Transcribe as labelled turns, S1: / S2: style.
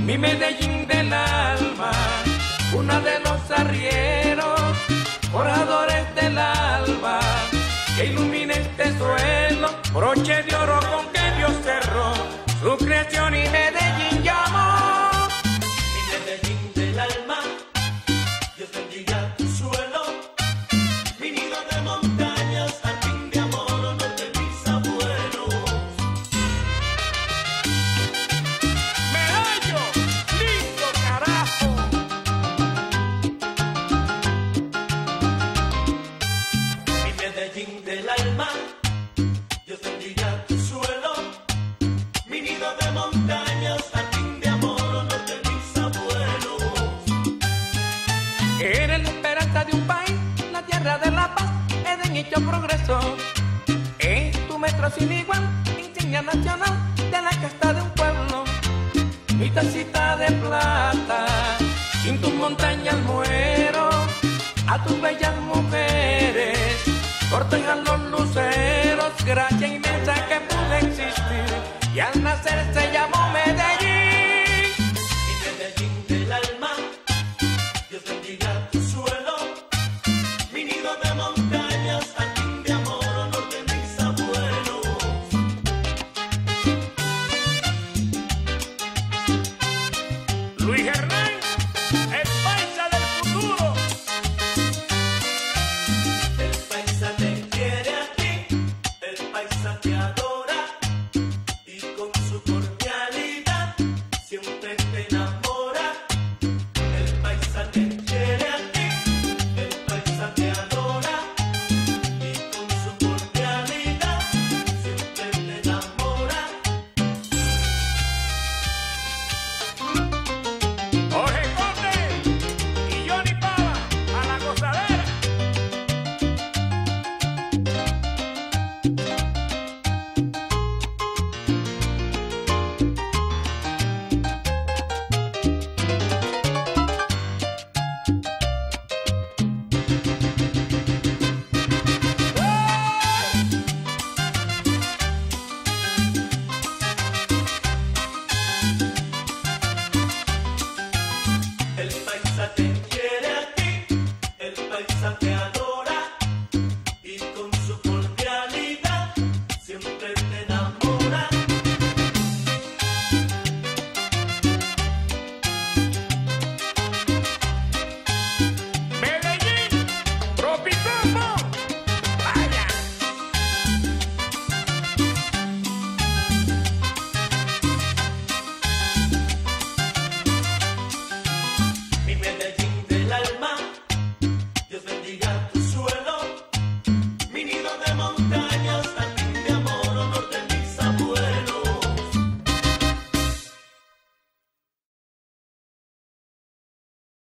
S1: mi Medellín del alma, una de los arrieros, oradores del alba, que ilumine este suelo, broche de oro con que Dios cerró su creación y Medellín llamó.
S2: Mi Medellín del alma, Dios bendiga tu suelo, mi nido de montañas, jardín de amor, honor de mis abuelos.
S1: Medallo, lindo carajo.
S2: Mi Medellín del alma, Dios bendiga tu suelo, mi nido de montañas, jardín de amor, honor de mis abuelos.
S1: Eres la esperanza de un país, la tierra de la paz, Edén hecho progreso. Es tu metro sin igual, insignia nacional de la casta de un pueblo. Mi tacita de plata, sin tus montañas muero. A tus bellas mujeres cortejan los luceros, gracia inmensa que pude existir y al nacer se llamó